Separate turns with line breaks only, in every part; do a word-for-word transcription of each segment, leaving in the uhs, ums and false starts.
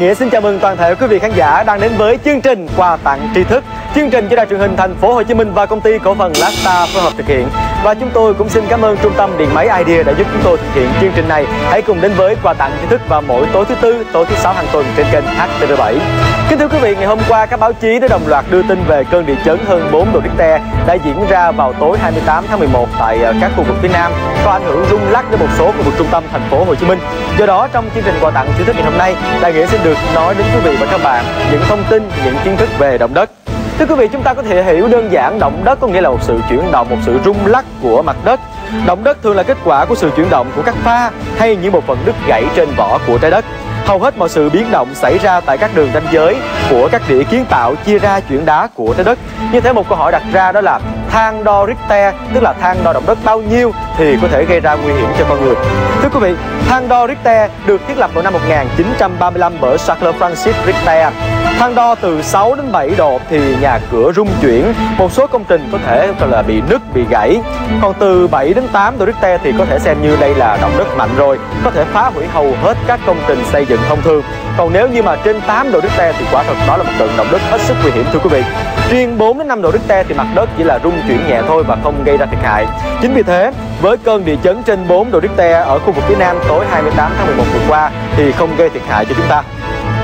Nghĩa xin chào mừng toàn thể quý vị khán giả đang đến với chương trình Quà tặng tri thức. Chương trình do Đài Truyền hình Thành phố Hồ Chí Minh và công ty cổ phần Lasta phối hợp thực hiện. Và chúng tôi cũng xin cảm ơn Trung tâm Điện máy Idea đã giúp chúng tôi thực hiện chương trình này. Hãy cùng đến với Quà tặng tri thức vào mỗi tối thứ tư, tối thứ sáu hàng tuần trên kênh H T V bảy. Kính thưa quý vị, ngày hôm qua các báo chí đã đồng loạt đưa tin về cơn địa chấn hơn bốn độ Richter đã diễn ra vào tối hai mươi tám tháng mười một tại các khu vực phía Nam, có ảnh hưởng rung lắc đến một số khu vực trung tâm Thành phố Hồ Chí Minh. Do đó, trong chương trình Quà tặng tri thức ngày hôm nay, Đại Nghĩa xin được nói đến quý vị và các bạn những thông tin, những kiến thức về động đất. Thưa quý vị, chúng ta có thể hiểu đơn giản động đất có nghĩa là một sự chuyển động, một sự rung lắc của mặt đất. Động đất thường là kết quả của sự chuyển động của các pha hay những bộ phận đứt gãy trên vỏ của trái đất. Hầu hết mọi sự biến động xảy ra tại các đường ranh giới của các đĩa kiến tạo chia ra chuyển đá của trái đất. Như thế một câu hỏi đặt ra đó là thang đo Richter, tức là thang đo động đất bao nhiêu thì có thể gây ra nguy hiểm cho con người. Thưa quý vị, thang đo Richter được thiết lập vào năm một nghìn chín trăm ba mươi lăm bởi Charles Francis Richter. Thang đo từ sáu đến bảy độ thì nhà cửa rung chuyển, một số công trình có thể là bị nứt, bị gãy. Còn từ bảy đến tám độ Richter thì có thể xem như đây là động đất mạnh rồi, có thể phá hủy hầu hết các công trình xây dựng thông thường. Còn nếu như mà trên tám độ Richter thì quả thật đó là một trận động đất hết sức nguy hiểm thưa quý vị. Riêng bốn đến năm độ Richter thì mặt đất chỉ là rung chuyển nhẹ thôi và không gây ra thiệt hại. Chính vì thế, với cơn địa chấn trên bốn độ Richter ở khu vực phía Nam tối hai mươi tám tháng mười một vừa qua thì không gây thiệt hại cho chúng ta.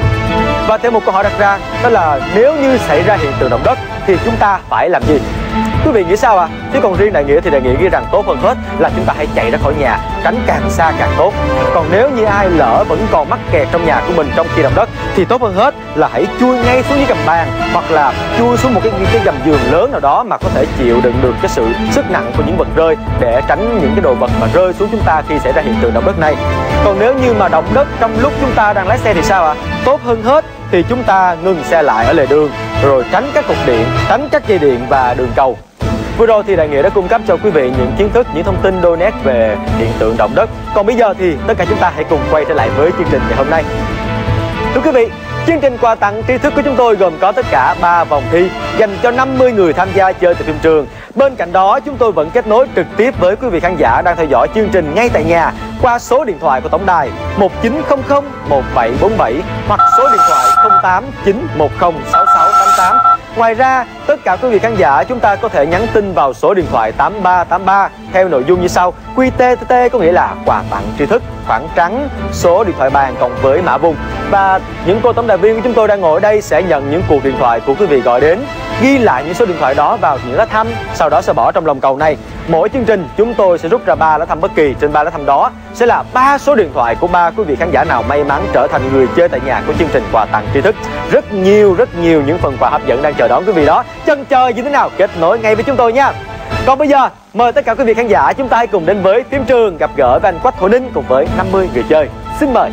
Và thêm một câu hỏi đặt ra đó là nếu như xảy ra hiện tượng động đất thì chúng ta phải làm gì? Quý vị nghĩ sao ạ? À? Chứ còn riêng Đại Nghĩa thì Đại Nghĩa nghĩ rằng tốt hơn hết là chúng ta hãy chạy ra khỏi nhà, tránh càng xa càng tốt. Còn nếu như ai lỡ vẫn còn mắc kẹt trong nhà của mình trong khi động đất thì tốt hơn hết là hãy chui ngay xuống dưới gầm bàn hoặc là chui xuống một cái cái gầm giường lớn nào đó mà có thể chịu đựng được cái sự sức nặng của những vật rơi để tránh những cái đồ vật mà rơi xuống chúng ta khi xảy ra hiện tượng động đất này. Còn nếu như mà động đất trong lúc chúng ta đang lái xe thì sao ạ? À? Tốt hơn hết thì chúng ta ngừng xe lại ở lề đường rồi tránh các cột điện, tránh các dây điện và đường cầu. Vừa rồi thì Đại Nghĩa đã cung cấp cho quý vị những kiến thức, những thông tin đôi nét về hiện tượng động đất. Còn bây giờ thì tất cả chúng ta hãy cùng quay trở lại với chương trình ngày hôm nay. Thưa quý vị, chương trình Quà tặng tri thức của chúng tôi gồm có tất cả ba vòng thi dành cho năm mươi người tham gia chơi tại phim trường. Bên cạnh đó, chúng tôi vẫn kết nối trực tiếp với quý vị khán giả đang theo dõi chương trình ngay tại nhà qua số điện thoại của tổng đài một chín không không một bảy bốn bảy hoặc số điện thoại không tám chín một không sáu sáu tám tám. Ngoài ra, tất cả quý vị khán giả chúng ta có thể nhắn tin vào số điện thoại tám ba tám ba theo nội dung như sau: Q T T T có nghĩa là quà tặng tri thức, khoảng trắng, số điện thoại bàn cộng với mã vùng. Và những cô tổng đài viên của chúng tôi đang ngồi ở đây sẽ nhận những cuộc điện thoại của quý vị gọi đến, ghi lại những số điện thoại đó vào những lá thăm, sau đó sẽ bỏ trong lòng cầu này. Mỗi chương trình chúng tôi sẽ rút ra ba lá thăm bất kỳ, trên ba lá thăm đó sẽ là ba số điện thoại của ba quý vị khán giả nào may mắn trở thành người chơi tại nhà của chương trình Quà tặng tri thức. Rất nhiều rất nhiều những phần quà hấp dẫn đang chờ đón quý vị đó. Chân chờ như thế nào, kết nối ngay với chúng tôi nha. Còn bây giờ mời tất cả quý vị khán giả chúng ta hãy cùng đến với phim trường gặp gỡ với anh Quách Thổ Ninh cùng với năm mươi người chơi. Xin mời.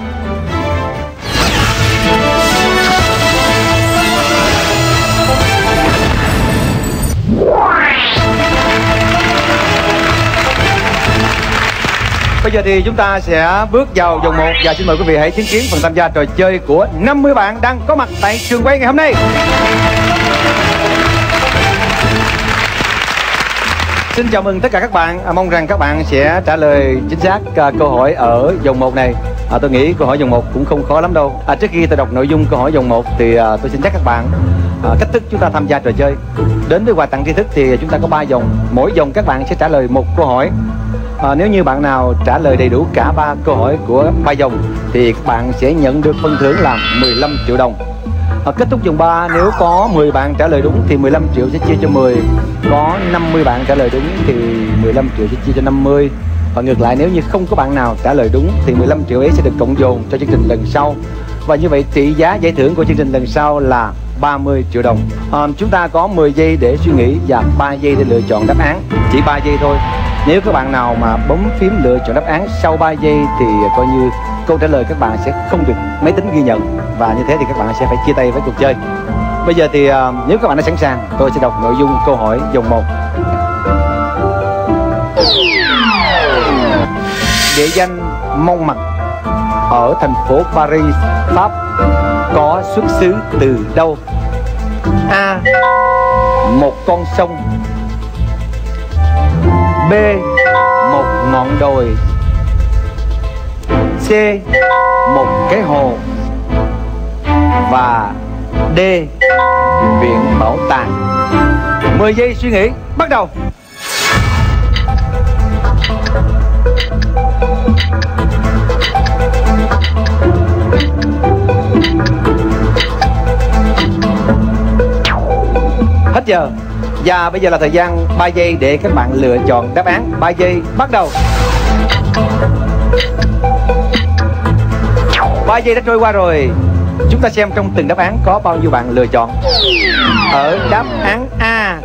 Bây giờ thì chúng ta sẽ bước vào vòng một và xin mời quý vị hãy chứng kiến phần tham gia trò chơi của năm mươi bạn đang có mặt tại trường quay ngày hôm nay. Xin chào mừng tất cả các bạn, à, mong rằng các bạn sẽ trả lời chính xác à, câu hỏi ở vòng một này. À, tôi nghĩ câu hỏi vòng một cũng không khó lắm đâu. À, trước khi tôi đọc nội dung câu hỏi vòng một thì à, tôi xin nhắc các bạn à, cách thức chúng ta tham gia trò chơi. Đến với Quà tặng tri thức thì chúng ta có ba vòng, mỗi vòng các bạn sẽ trả lời một câu hỏi. À, nếu như bạn nào trả lời đầy đủ cả ba câu hỏi của ba vòng thì các bạn sẽ nhận được phần thưởng là mười lăm triệu đồng. À, kết thúc vòng ba nếu có mười bạn trả lời đúng thì mười lăm triệu sẽ chia cho mười, có năm mươi bạn trả lời đúng thì mười lăm triệu sẽ chia cho năm mươi. Và ngược lại, nếu như không có bạn nào trả lời đúng thì mười lăm triệu ấy sẽ được cộng dồn cho chương trình lần sau. Và như vậy trị giá giải thưởng của chương trình lần sau là ba mươi triệu đồng. À, chúng ta có mười giây để suy nghĩ và ba giây để lựa chọn đáp án. Chỉ ba giây thôi. Nếu các bạn nào mà bấm phím lựa chọn đáp án sau ba giây thì coi như câu trả lời các bạn sẽ không được máy tính ghi nhận. Và như thế thì các bạn sẽ phải chia tay với cuộc chơi. Bây giờ thì uh, nếu các bạn đã sẵn sàng, tôi sẽ đọc nội dung câu hỏi vòng một. Địa danh Mông Mặt ở thành phố Paris, Pháp có xuất xứ từ đâu? A. Một con sông. B. Một ngọn đồi. C. Một cái hồ.
và D. Viện bảo tàng. Mười giây suy nghĩ, bắt đầu. Hết giờ. Và bây giờ là thời gian ba giây để các bạn lựa chọn đáp án. Ba giây bắt đầu. Ba giây đã trôi qua rồi. Chúng ta xem trong từng đáp án có bao nhiêu bạn lựa chọn. Ở đáp án A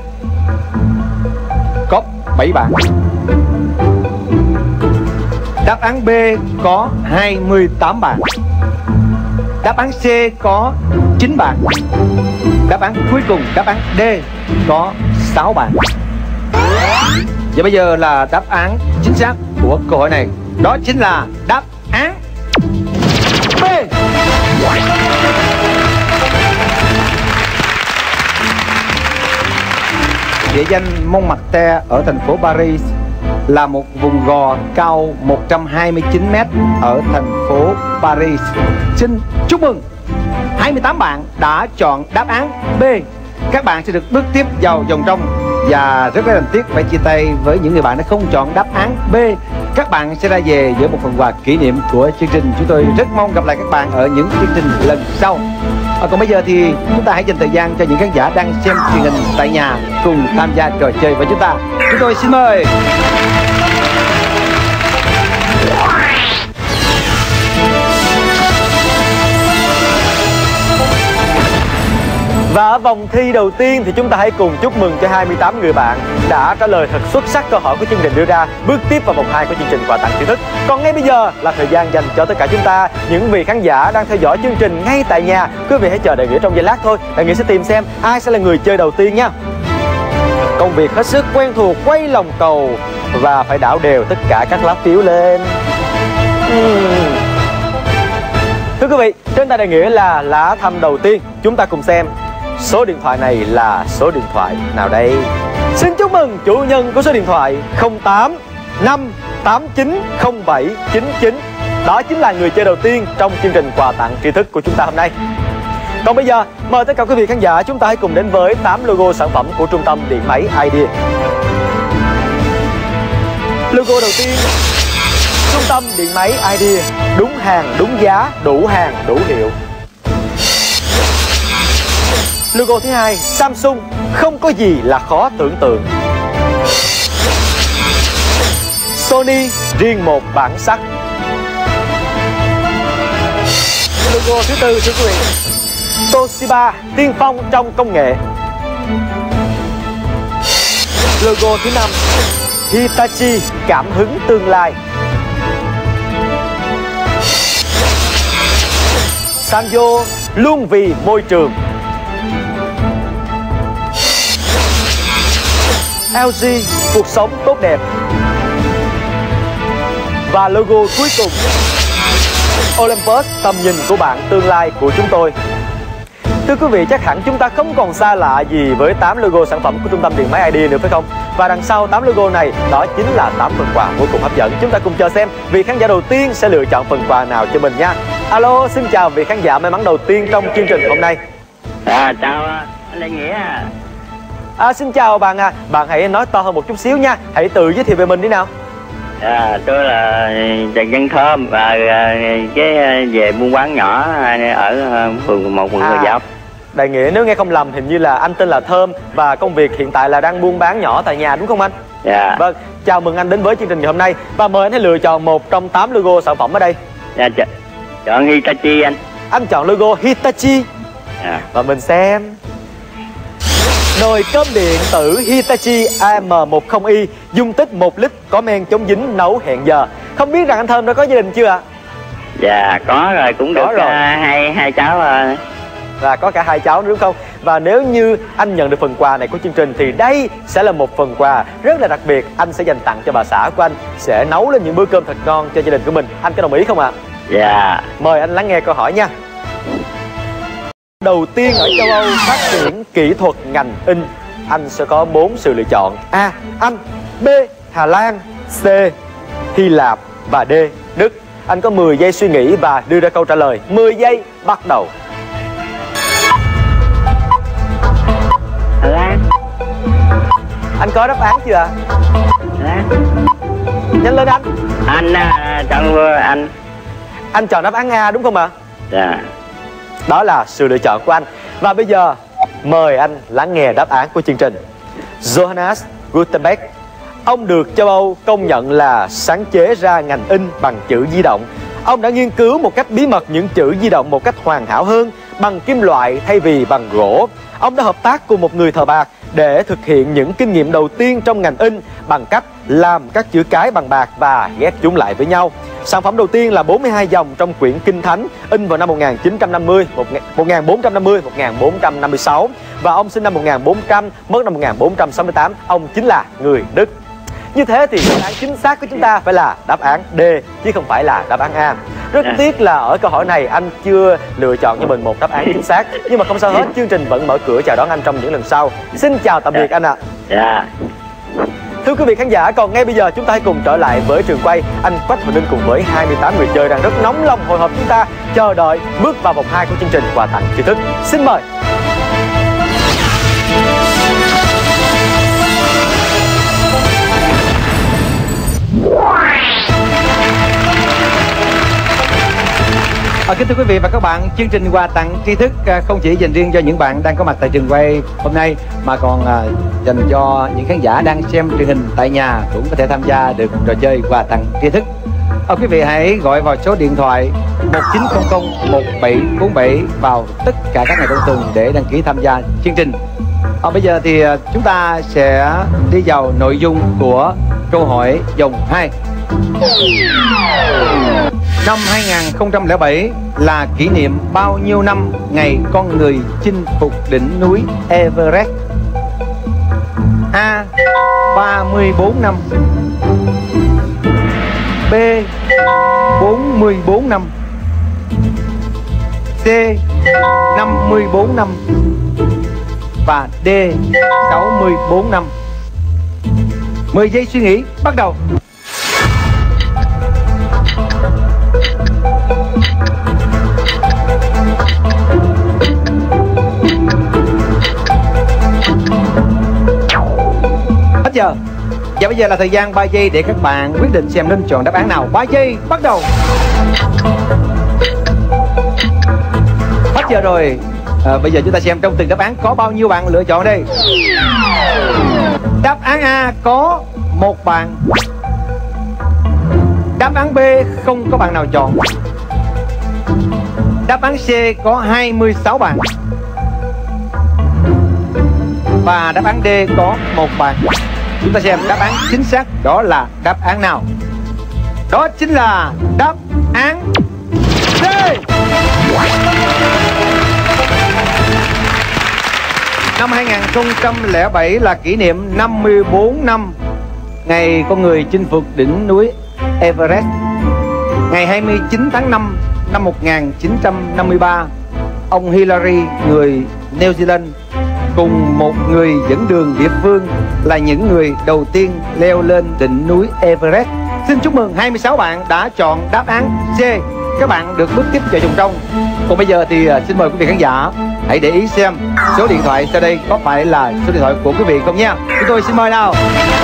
có bảy bạn. Đáp án B có hai mươi tám bạn. Đáp án C có chín bạn. Đáp án cuối cùng, đáp án D có sáu bạn. Và bây giờ là đáp án chính xác của câu hỏi này. Đó chính là đáp án B. Địa danh Montmartre ở thành phố Paris là một vùng gò cao một trăm hai mươi chín mét ở thành phố Paris. Xin chúc mừng hai mươi tám bạn đã chọn đáp án B. Các bạn sẽ được bước tiếp vào vòng trong. Và rất là đáng tiếc phải chia tay với những người bạn đã không chọn đáp án B. Các bạn sẽ ra về với một phần quà kỷ niệm của chương trình. Chúng tôi rất mong gặp lại các bạn ở những chương trình lần sau. À, còn bây giờ thì chúng ta hãy dành thời gian cho những khán giả đang xem truyền hình tại nhà cùng tham gia trò chơi với chúng ta. Chúng tôi xin mời.
Và ở vòng thi đầu tiên thì chúng ta hãy cùng chúc mừng cho hai mươi tám người bạn đã trả lời thật xuất sắc câu hỏi của chương trình đưa ra, bước tiếp vào vòng hai của chương trình quà tặng tri thức. Còn ngay bây giờ là thời gian dành cho tất cả chúng ta, những vị khán giả đang theo dõi chương trình ngay tại nhà. Quý vị hãy chờ Đại Nghĩa trong giây lát thôi. Đại Nghĩa sẽ tìm xem ai sẽ là người chơi đầu tiên nha. Công việc hết sức quen thuộc, quay lòng cầu và phải đảo đều tất cả các lá phiếu lên. uhm. Thưa quý vị, trên tay Đại Nghĩa là lá thăm đầu tiên. Chúng ta cùng xem số điện thoại này là số điện thoại nào đây? Xin chúc mừng chủ nhân của số điện thoại không tám năm tám chín không bảy chín chín. Đó chính là người chơi đầu tiên trong chương trình quà tặng tri thức của chúng ta hôm nay. Còn bây giờ, mời tất cả quý vị khán giả chúng ta hãy cùng đến với tám logo sản phẩm của trung tâm điện máy Idea. Logo đầu tiên, trung tâm điện máy Idea, đúng hàng, đúng giá, đủ hàng, đủ hiệu. Logo thứ hai, Samsung, không có gì là khó tưởng tượng. Sony, riêng một bản sắc. Logo thứ tư, thưa quý vị, Toshiba, tiên phong trong công nghệ. Logo thứ năm, Hitachi, cảm hứng tương lai. Sanyo, luôn vì môi trường. lờ giê, cuộc sống tốt đẹp. Và logo cuối cùng, Olympus, tầm nhìn của bạn, tương lai của chúng tôi. Thưa quý vị, chắc hẳn chúng ta không còn xa lạ gì với tám logo sản phẩm của trung tâm điện máy Idea nữa phải không? Và đằng sau tám logo này, đó chính là tám phần quà vô cùng hấp dẫn. Chúng ta cùng chờ xem vị khán giả đầu tiên sẽ lựa chọn phần quà nào cho mình nha. Alo, xin chào vị khán giả may mắn đầu tiên trong chương trình hôm nay.
À, chào anh Lê Nghĩa.
À, xin chào bạn à, bạn hãy nói to hơn một chút xíu nha, hãy tự giới thiệu về mình đi nào.
À, tôi là Trần Văn Thơm và cái về buôn bán nhỏ ở phường một quận Gò Vấp.
Đại Nghĩa nếu nghe không lầm hình như là anh tên là Thơm và công việc hiện tại là đang buôn bán nhỏ tại nhà đúng không anh?
Dạ.
Vâng, chào mừng anh đến với chương trình ngày hôm nay và mời anh hãy lựa chọn một trong tám logo sản phẩm ở đây.
Dạ, ch chọn Hitachi anh.
Anh chọn logo Hitachi.
Dạ.
Và mình xem nồi cơm điện tử Hitachi A M mười i, dung tích một lít, có men chống dính, nấu hẹn giờ. Không biết rằng anh Thơm đã có gia đình chưa ạ?
Dạ, có rồi, cũng có được rồi. Uh, hai hai cháu uh...
Là có cả hai cháu nữa đúng không? Và nếu như anh nhận được phần quà này của chương trình thì đây sẽ là một phần quà rất là đặc biệt. Anh sẽ dành tặng cho bà xã của anh, sẽ nấu lên những bữa cơm thật ngon cho gia đình của mình. Anh có đồng ý không ạ?
Dạ.
Mời anh lắng nghe câu hỏi nha. Đầu tiên ở châu Âu phát triển kỹ thuật ngành in, anh sẽ có bốn sự lựa chọn. A. Anh. B. Hà Lan. C. Hy Lạp. Và D. Đức. Anh có mười giây suy nghĩ và đưa ra câu trả lời. mười giây bắt đầu. Anh có đáp án chưa ạ?
À?
Nhanh lên anh.
Anh à, chọn anh.
Anh chọn đáp án A đúng không ạ?
Dạ.
Đó là sự lựa chọn của anh. Và bây giờ mời anh lắng nghe đáp án của chương trình. Johannes Gutenberg, ông được châu Âu công nhận là sáng chế ra ngành in bằng chữ di động. Ông đã nghiên cứu một cách bí mật những chữ di động một cách hoàn hảo hơn bằng kim loại thay vì bằng gỗ. Ông đã hợp tác cùng một người thợ bạc để thực hiện những kinh nghiệm đầu tiên trong ngành in bằng cách làm các chữ cái bằng bạc và ghép chúng lại với nhau. Sản phẩm đầu tiên là bốn mươi hai dòng trong quyển Kinh Thánh, in vào năm một nghìn chín trăm năm mươi, một nghìn bốn trăm năm mươi, một nghìn bốn trăm năm mươi sáu. Và ông sinh năm một nghìn bốn trăm, mất năm một nghìn bốn trăm sáu mươi tám. Ông chính là người Đức. Như thế thì đáp án chính xác của chúng ta phải là đáp án D, chứ không phải là đáp án A. Rất tiếc là ở câu hỏi này anh chưa lựa chọn cho mình một đáp án chính xác. Nhưng mà không sao hết, chương trình vẫn mở cửa chào đón anh trong những lần sau. Xin chào tạm biệt anh ạ.
Dạ.
Thưa quý vị khán giả, còn ngay bây giờ chúng ta hãy cùng trở lại với trường quay. Anh Quách và Linh cùng với hai mươi tám người chơi đang rất nóng lòng hồi hộp chúng ta chờ đợi bước vào vòng hai của chương trình quà tặng tri thức. Xin mời.
À, kính thưa quý vị và các bạn, chương trình quà tặng tri thức à, không chỉ dành riêng cho những bạn đang có mặt tại trường quay hôm nay mà còn à, dành cho những khán giả đang xem truyền hình tại nhà cũng có thể tham gia được trò chơi quà tặng tri thức. À, quý vị hãy gọi vào số điện thoại một chín không không một bảy bốn bảy vào tất cả các ngày trong tuần để đăng ký tham gia chương trình. À, bây giờ thì à, chúng ta sẽ đi vào nội dung của câu hỏi vòng hai. Năm hai nghìn không trăm lẻ bảy là kỷ niệm bao nhiêu năm ngày con người chinh phục đỉnh núi Everest? A. ba mươi bốn năm, B. bốn mươi bốn năm, C. năm mươi bốn năm và D. sáu mươi bốn năm. mười giây suy nghĩ bắt đầu. Hết giờ. Và bây giờ là thời gian ba giây để các bạn quyết định xem nên chọn đáp án nào. ba giây bắt đầu. Hết giờ rồi. À, bây giờ chúng ta xem trong từng đáp án có bao nhiêu bạn lựa chọn đây. Đáp án A có một bạn. Đáp án B không có bạn nào chọn. Đáp án C có hai mươi sáu bạn. Và đáp án D có một bạn. Chúng ta xem đáp án chính xác đó là đáp án nào. Đó chính là đáp án D. Năm hai nghìn không trăm lẻ bảy là kỷ niệm năm mươi bốn năm ngày con người chinh phục đỉnh núi Everest. Ngày hai mươi chín tháng năm năm một nghìn chín trăm năm mươi ba, ông Hillary, người New Zealand, cùng một người dẫn đường địa phương là những người đầu tiên leo lên đỉnh núi Everest. Xin chúc mừng hai mươi sáu bạn đã chọn đáp án C. Các bạn được bước tiếp vào vòng trong. Còn bây giờ thì xin mời quý vị khán giả hãy để ý xem số điện thoại sau đây có phải là số điện thoại của quý vị không nha. Chúng tôi xin mời nào.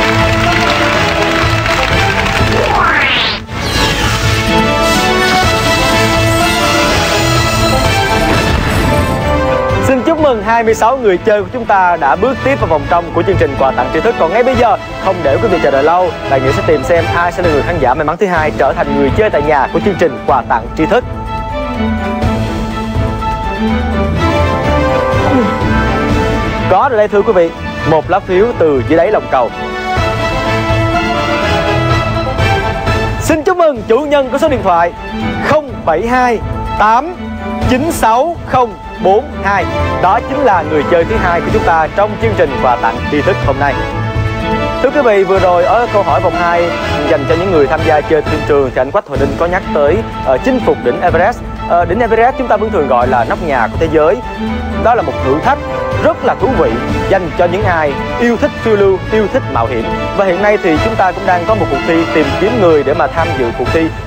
Xin chúc mừng hai mươi sáu người chơi của chúng ta đã bước tiếp vào vòng trong của chương trình quà tặng tri thức. Còn ngay bây giờ, không để quý vị chờ đợi lâu, Đại Nghĩa sẽ tìm xem ai sẽ là người khán giả may mắn thứ hai trở thành người chơi tại nhà của chương trình quà tặng tri thức. Có rồi đây thưa quý vị, một lá phiếu từ dưới đáy lòng cầu. Xin chúc mừng chủ nhân của số điện thoại không bảy hai tám chín sáu không bốn hai. Đó chính là người chơi thứ hai của chúng ta trong chương trình quà tặng tri thức hôm nay. Thưa quý vị, vừa rồi ở câu hỏi vòng hai dành cho những người tham gia chơi trên trường thì anh Quách Hoài Ninh có nhắc tới uh, chinh phục đỉnh Everest. Uh, đỉnh Everest chúng ta vẫn thường gọi là nóc nhà của thế giới. Đó là một thử thách rất là thú vị dành cho những ai yêu thích phiêu lưu, yêu thích mạo hiểm. Và hiện nay thì chúng ta cũng đang có một cuộc thi tìm kiếm người để mà tham dự cuộc thi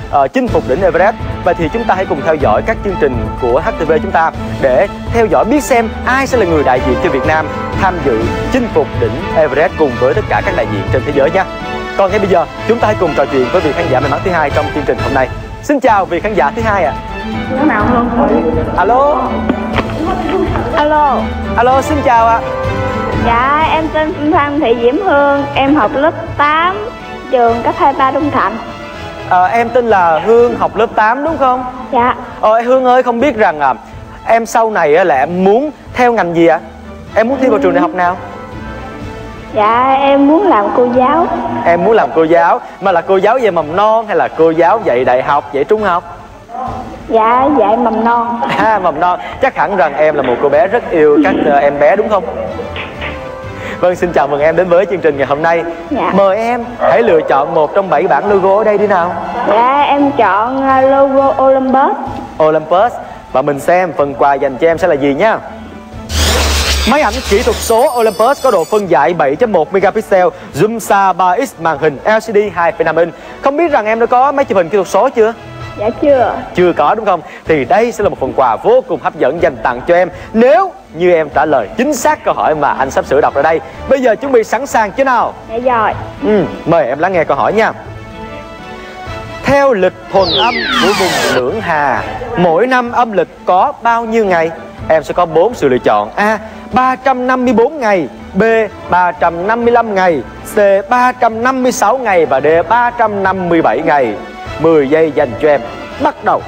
uh, chinh phục đỉnh Everest. Vậy thì chúng ta hãy cùng theo dõi các chương trình của hát tê vê chúng ta để theo dõi biết xem ai sẽ là người đại diện cho Việt Nam tham dự chinh phục đỉnh Everest cùng với tất cả các đại diện trên thế giới nha. Còn ngay bây giờ chúng ta hãy cùng trò chuyện với vị khán giả may mắn thứ hai trong chương trình hôm nay. Xin chào vị khán giả thứ hai ạ. À. Alo.
Alo.
Alo, xin chào ạ.
Dạ, em tên Phan Thị Diễm Hương, em học lớp tám, trường cấp hai mươi ba Đông Thạnh.
À, em tên là Hương, học lớp tám đúng không?
Dạ.
Ờ, Hương ơi, không biết rằng à, em sau này là em muốn theo ngành gì ạ? À? Em muốn thi vào trường đại học nào?
Dạ, em muốn làm cô giáo.
Em muốn làm cô giáo, mà là cô giáo dạy mầm non hay là cô giáo dạy đại học, dạy trung học?
Dạ, dạy mầm non.
À, mầm non. Chắc hẳn rằng em là một cô bé rất yêu các uh, em bé đúng không? Vâng, xin chào mừng em đến với chương trình ngày hôm nay.
Dạ.
Mời em hãy lựa chọn một trong bảy bảng logo ở đây đi nào.
Dạ, em chọn logo Olympus.
Olympus. Và mình xem phần quà dành cho em sẽ là gì nhá. Máy ảnh kỹ thuật số Olympus có độ phân giải bảy chấm một megapixel, zoom xa ba x, màn hình lờ xê đê hai phẩy năm inch. Không biết rằng em đã có máy chụp hình kỹ thuật số chưa?
Dạ chưa.
Chưa có đúng không? Thì đây sẽ là một phần quà vô cùng hấp dẫn dành tặng cho em nếu như em trả lời chính xác câu hỏi mà anh sắp sửa đọc ra đây. Bây giờ chuẩn bị sẵn sàng chưa nào?
Dạ rồi.
Ừ, mời em lắng nghe câu hỏi nha. Theo lịch thuần âm của vùng Lưỡng Hà, mỗi năm âm lịch có bao nhiêu ngày? Em sẽ có bốn sự lựa chọn. A. ba trăm năm mươi bốn ngày, B. ba trăm năm mươi lăm ngày, C. ba trăm năm mươi sáu ngày và D. ba trăm năm mươi bảy ngày. mười giây dành cho em. Bắt đầu.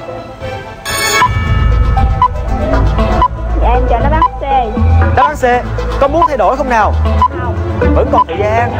Dạ, em chọn đáp án C.
Đáp án C. Có muốn thay đổi không nào?
Không.
Vẫn còn thời gian.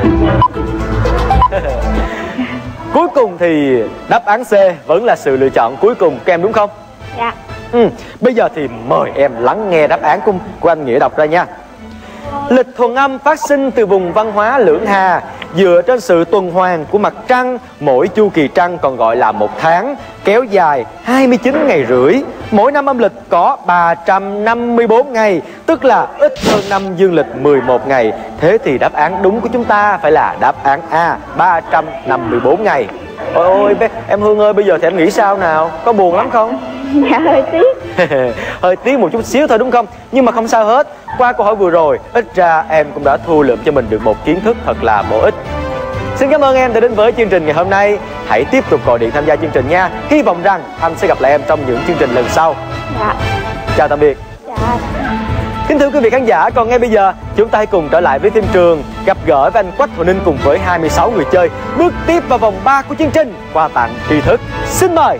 Cuối cùng thì đáp án C vẫn là sự lựa chọn cuối cùng của em đúng không?
Dạ.
Ừ, bây giờ thì mời em lắng nghe đáp án của, của anh Nghĩa đọc ra nha. Lịch thuần âm phát sinh từ vùng văn hóa Lưỡng Hà, dựa trên sự tuần hoàn của mặt trăng. Mỗi chu kỳ trăng còn gọi là một tháng, kéo dài hai mươi chín ngày rưỡi. Mỗi năm âm lịch có ba trăm năm mươi bốn ngày, tức là ít hơn năm dương lịch mười một ngày. Thế thì đáp án đúng của chúng ta phải là đáp án A, ba trăm năm mươi bốn ngày. Ôi ôi, em Hương ơi, bây giờ thì em nghĩ sao nào? Có buồn lắm không?
Dạ, hơi tiếc.
Hơi tiếc một chút xíu thôi đúng không? Nhưng mà không sao hết. Qua câu hỏi vừa rồi, ít ra em cũng đã thu lượm cho mình được một kiến thức thật là bổ ích. Xin cảm ơn em đã đến với chương trình ngày hôm nay. Hãy tiếp tục gọi điện tham gia chương trình nha. Hy vọng rằng anh sẽ gặp lại em trong những chương trình lần sau.
Dạ.
Chào tạm biệt.
Dạ.
Kính thưa quý vị khán giả, còn ngay bây giờ chúng ta hãy cùng trở lại với phim trường, gặp gỡ với anh Quách Hồ Ninh cùng với hai mươi sáu người chơi bước tiếp vào vòng ba của chương trình quà tặng tri thức. Xin mời.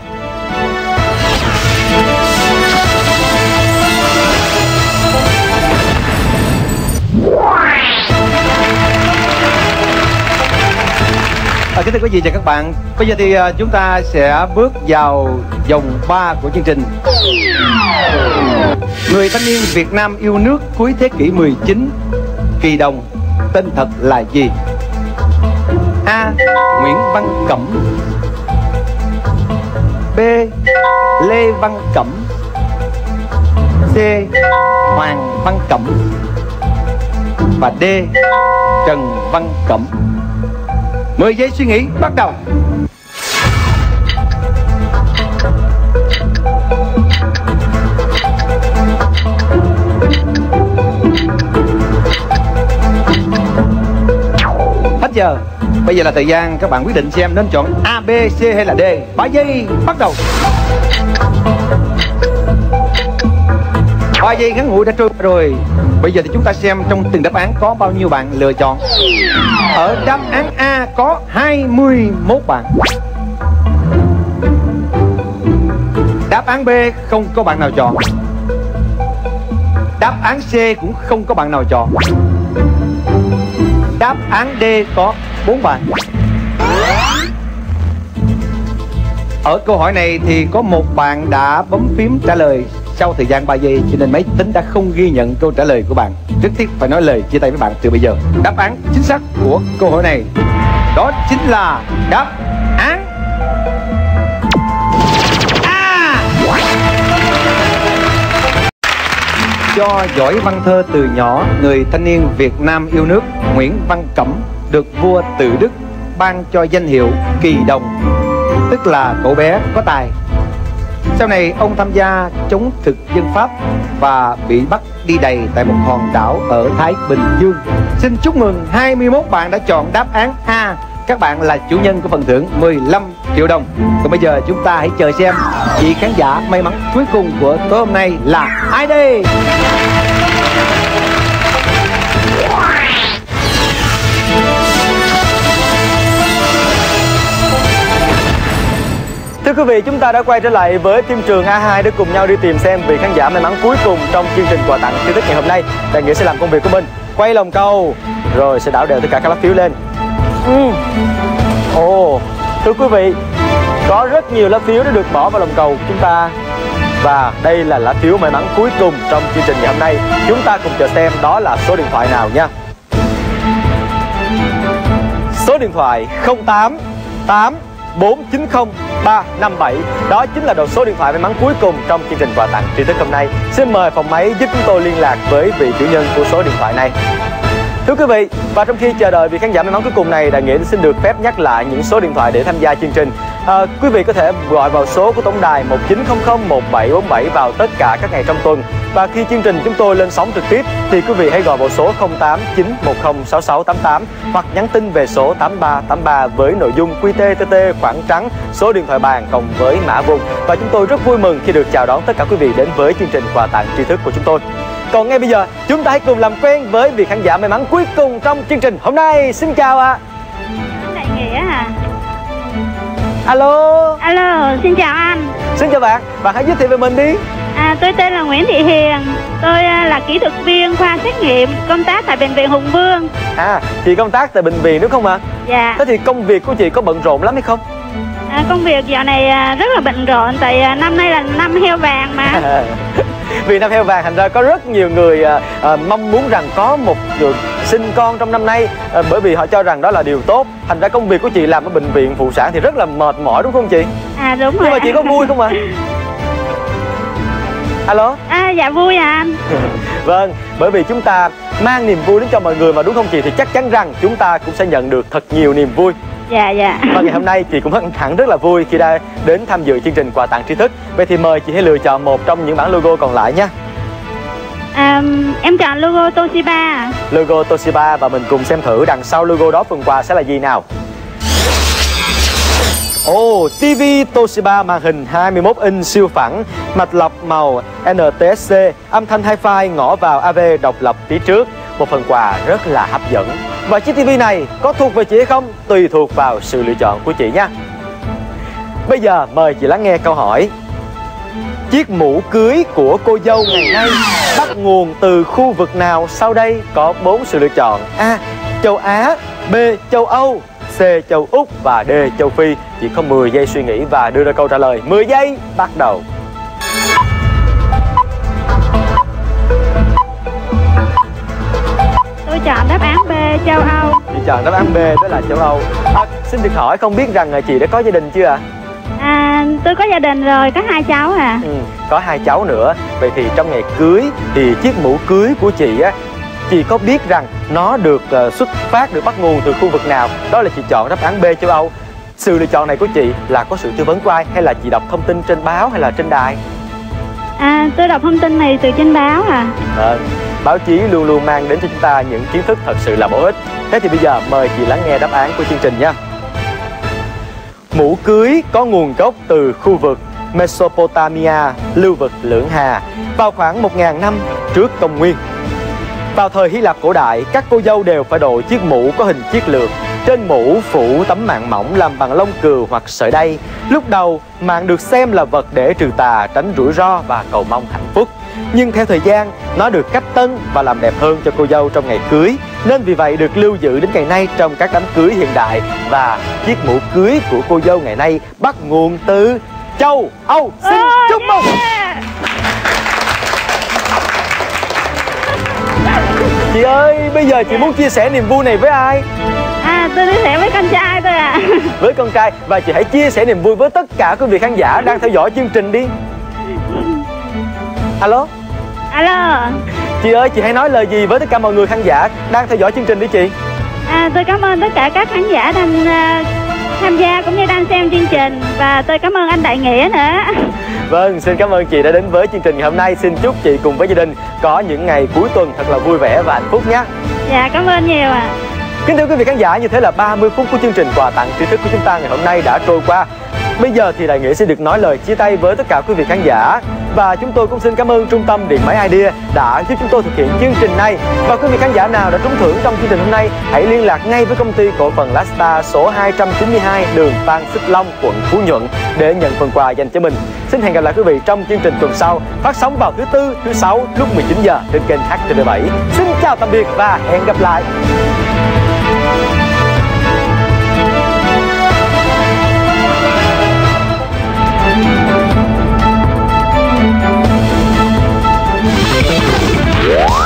À, kính thưa quý vị và các bạn, bây giờ thì uh, chúng ta sẽ bước vào vòng ba của chương trình. Người thanh niên Việt Nam yêu nước cuối thế kỷ mười chín, Kỳ Đồng, tên thật là gì? A. Nguyễn Văn Cẩm, B. Lê Văn Cẩm, C. Hoàng Văn Cẩm và D. Trần Văn Cẩm. mười giây suy nghĩ bắt đầu. Hết giờ. Bây giờ là thời gian các bạn quyết định xem nên chọn A, B, C hay là D. ba giây bắt đầu. ba giây ngắn ngủi đã trôi rồi. Bây giờ thì chúng ta xem trong từng đáp án có bao nhiêu bạn lựa chọn. Ở đáp án A có hai mươi mốt bạn. Đáp án B không có bạn nào chọn. Đáp án C cũng không có bạn nào chọn. Đáp án D có bốn bạn. Ở câu hỏi này thì có một bạn đã bấm phím trả lời sau thời gian ba giây, cho nên máy tính đã không ghi nhận câu trả lời của bạn. Rất tiếc phải nói lời chia tay với bạn từ bây giờ. Đáp án chính xác của câu hỏi này đó chính là đáp án A. Do giỏi văn thơ từ nhỏ, người thanh niên Việt Nam yêu nước Nguyễn Văn Cẩm được vua Tự Đức ban cho danh hiệu Kỳ Đồng, tức tức là cậu bé có tài. Sau này ông tham gia chống thực dân Pháp và bị bắt đi đầy tại một hòn đảo ở Thái Bình Dương. Xin chúc mừng hai mươi mốt bạn đã chọn đáp án A. Các bạn là chủ nhân của phần thưởng mười lăm triệu đồng. Còn bây giờ chúng ta hãy chờ xem vị khán giả may mắn cuối cùng của tối hôm nay là ai đây?
Thưa quý vị, chúng ta đã quay trở lại với phim trường A hai để cùng nhau đi tìm xem vị khán giả may mắn cuối cùng trong chương trình quà tặng tri thức ngày hôm nay. Đại Nghĩa sẽ làm công việc của mình, quay lồng câu rồi sẽ đảo đều tất cả các lá phiếu lên. Ồ, ừ. oh, thưa quý vị, có rất nhiều lá phiếu đã được bỏ vào lồng cầu của chúng ta. Và đây là lá phiếu may mắn cuối cùng trong chương trình ngày hôm nay. Chúng ta cùng chờ xem đó là số điện thoại nào nha. Số điện thoại không tám tám bốn chín không ba năm bảy. Đó chính là đầu số điện thoại may mắn cuối cùng trong chương trình quà tặng tri thức hôm nay. Xin mời phòng máy giúp chúng tôi liên lạc với vị chủ nhân của số điện thoại này. Thưa quý vị, và trong khi chờ đợi vị khán giả may mắn cuối cùng này, Đại Nghĩa xin được phép nhắc lại những số điện thoại để tham gia chương trình. À, quý vị có thể gọi vào số của tổng đài một chín không không một bảy bốn bảy vào tất cả các ngày trong tuần. Và khi chương trình chúng tôi lên sóng trực tiếp thì quý vị hãy gọi vào số không tám chín một không sáu sáu tám tám hoặc nhắn tin về số tám ba tám ba với nội dung quy tê tê tê khoảng trắng, số điện thoại bàn cộng với mã vùng. Và chúng tôi rất vui mừng khi được chào đón tất cả quý vị đến với chương trình quà tặng tri thức của chúng tôi. Còn ngay bây giờ, chúng ta hãy cùng làm quen với vị khán giả may mắn cuối cùng trong chương trình hôm nay. Xin chào ạ. À.
Đại Nghĩa à?
Alo.
Alo, xin chào anh.
Xin chào bạn, bạn hãy giới thiệu về mình đi.
À, tôi tên là Nguyễn Thị Hiền. Tôi là kỹ thuật viên khoa xét nghiệm, công tác tại Bệnh viện Hùng Vương.
À, chị công tác tại bệnh viện đúng không ạ? À?
Dạ.
Thế thì công việc của chị có bận rộn lắm hay không?
À, công việc dạo này rất là bận rộn, tại năm nay là năm heo vàng mà.
Vì năm heo vàng thành ra có rất nhiều người à, à, mong muốn rằng có một được sinh con trong năm nay, à, bởi vì họ cho rằng đó là điều tốt. Thành ra công việc của chị làm ở bệnh viện phụ sản thì rất là mệt mỏi đúng không chị?
À đúng rồi.
Nhưng mà chị có vui không ạ? À? Alo.
À, dạ vui à anh.
Vâng, bởi vì chúng ta mang niềm vui đến cho mọi người mà đúng không chị? Thì chắc chắn rằng chúng ta cũng sẽ nhận được thật nhiều niềm vui.
Dạ dạ.
Và ngày hôm nay chị cũng hẳn rất là vui khi đã đến tham dự chương trình quà tặng tri thức. Vậy thì mời chị hãy lựa chọn một trong những bản logo còn lại nhé.
À, em chọn logo Toshiba.
Logo Toshiba, và mình cùng xem thử đằng sau logo đó phần quà sẽ là gì nào. Ồ, oh, ti vi Toshiba màn hình hai mươi mốt inch siêu phẳng, mạch lọc màu en tê ét xê, âm thanh hi-fi ngõ vào a vê độc lập phía trước. Một phần quà rất là hấp dẫn. Và chiếc ti vi này có thuộc về chị hay không? Tùy thuộc vào sự lựa chọn của chị nha. Bây giờ mời chị lắng nghe câu hỏi. Chiếc mũ cưới của cô dâu ngày nay bắt nguồn từ khu vực nào sau đây? Có bốn sự lựa chọn: A. Châu Á, B. Châu Âu, C. Châu Úc và D. Châu Phi. Chỉ có mười giây suy nghĩ và đưa ra câu trả lời. mười giây bắt đầu.
Tôi chọn đáp án B, châu Âu.
Chị chọn đáp án B, đó là châu Âu. À, xin được hỏi không biết rằng chị đã có gia đình chưa ạ? À?
À, tôi có gia đình rồi, có hai cháu à.
Ừ, có hai cháu nữa. Vậy thì trong ngày cưới thì chiếc mũ cưới của chị á, chị có biết rằng nó được uh, xuất phát, được bắt nguồn từ khu vực nào? Đó là chị chọn đáp án B, châu Âu. Sự lựa chọn này của chị là có sự tư vấn của ai, hay là chị đọc thông tin trên báo hay là trên đài?
À, tôi đọc thông tin này từ trên báo à.
À, báo chí luôn luôn mang đến cho chúng ta những kiến thức thật sự là bổ ích. Thế thì bây giờ mời chị lắng nghe đáp án của chương trình nha. Mũ cưới có nguồn gốc từ khu vực Mesopotamia, lưu vực Lưỡng Hà, vào khoảng một nghìn năm trước công nguyên. Vào thời Hy Lạp cổ đại, các cô dâu đều phải đội chiếc mũ có hình chiếc lược. Trên mũ phủ tấm màng mỏng làm bằng lông cừu hoặc sợi đay. Lúc đầu, màng được xem là vật để trừ tà, tránh rủi ro và cầu mong hạnh phúc. Nhưng theo thời gian, nó được cách tân và làm đẹp hơn cho cô dâu trong ngày cưới. Nên vì vậy được lưu giữ đến ngày nay trong các đám cưới hiện đại. Và chiếc mũ cưới của cô dâu ngày nay bắt nguồn từ châu Âu. Xin oh, chúc mừng! Yeah. Chị ơi, bây giờ chị muốn chia sẻ niềm vui này với ai?
À, tôi chia sẻ với con trai tôi ạ. À.
Với con trai. Và chị hãy chia sẻ niềm vui với tất cả quý vị khán giả đang theo dõi chương trình đi. Alo.
Alo.
Chị ơi, chị hãy nói lời gì với tất cả mọi người khán giả đang theo dõi chương trình đi chị.
À, tôi cảm ơn tất cả các khán giả đang uh, tham gia cũng như đang xem chương trình. Và tôi cảm ơn anh Đại Nghĩa nữa.
Vâng, xin cảm ơn chị đã đến với chương trình ngày hôm nay. Xin chúc chị cùng với gia đình có những ngày cuối tuần thật là vui vẻ và hạnh phúc nhé.
Dạ, cảm ơn nhiều ạ. À.
Kính thưa quý vị khán giả, như thế là ba mươi phút của chương trình quà tặng tri thức của chúng ta ngày hôm nay đã trôi qua. Bây giờ thì Đại Nghĩa sẽ được nói lời chia tay với tất cả quý vị khán giả. Và chúng tôi cũng xin cảm ơn Trung tâm Điện máy Idea đã giúp chúng tôi thực hiện chương trình này. Và quý vị khán giả nào đã trúng thưởng trong chương trình hôm nay, hãy liên lạc ngay với công ty cổ phần Lasta số hai trăm chín mươi hai đường Phan Xích Long, quận Phú Nhuận để nhận phần quà dành cho mình. Xin hẹn gặp lại quý vị trong chương trình tuần sau, phát sóng vào thứ Tư, thứ Sáu lúc mười chín giờ trên kênh H T V bảy. Xin chào tạm biệt và hẹn gặp lại. Yeah.